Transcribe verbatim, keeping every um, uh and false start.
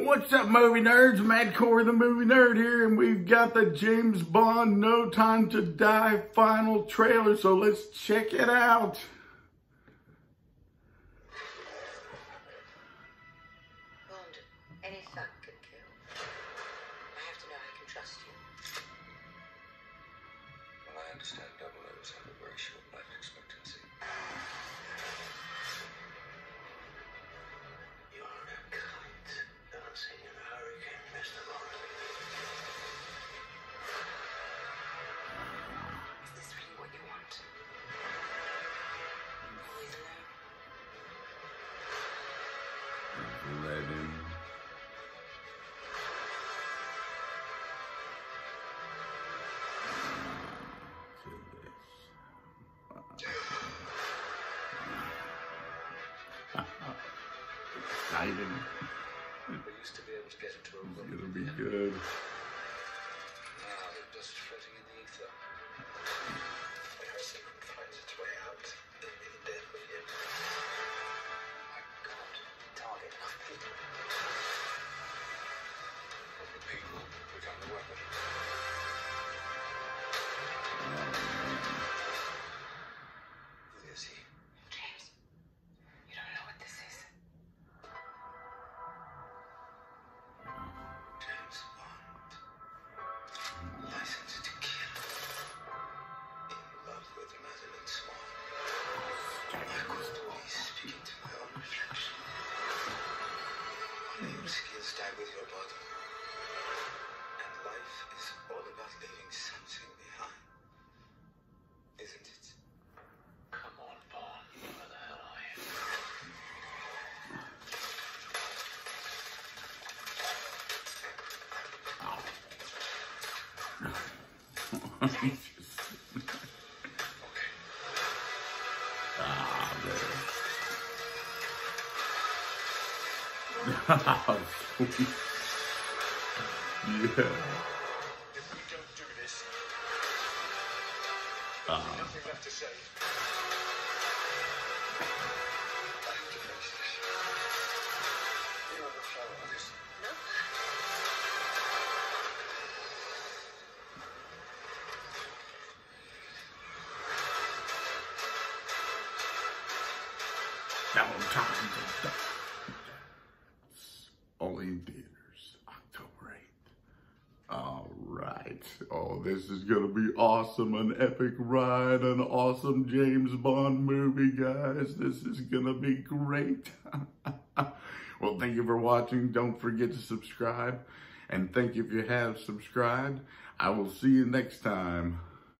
What's up, movie nerds? Matt Corey, the movie nerd here, and we've got the James Bond No Time to Die final trailer, so let's check it out. Bond, any thug could kill. I have to know I can trust you. Well, I understand double O's have a very short life expectancy. You're a kite dancing in a hurricane, Mister Bond. Is this really what you want? Always alone? Let him. Excited. We used to be able to get into a It's room. gonna be good. Now they're just floating in the ether. When our secret finds its way out, it'll be the death of you. My God, Target enough people. will the people become the weapon? Who is he? James, you don't know what this is. James Bond. License to kill. In love with Madeline Swan. I was always speaking to my own reflection. My name skills die with your body. And life is all about leaving something behind. Isn't it? Come on, Bond. Where the hell are you? Okay. Okay. Ah, man. Yeah. If we don't do this, Ah. nothing left to say. I have to face this. You know the flow of this. No? No Time to Die. Only in theaters, October eighth. All right. Oh, this is going to be awesome. An epic ride, an awesome James Bond movie, guys. This is going to be great. Well, thank you for watching. Don't forget to subscribe. And thank you if you have subscribed. I will see you next time.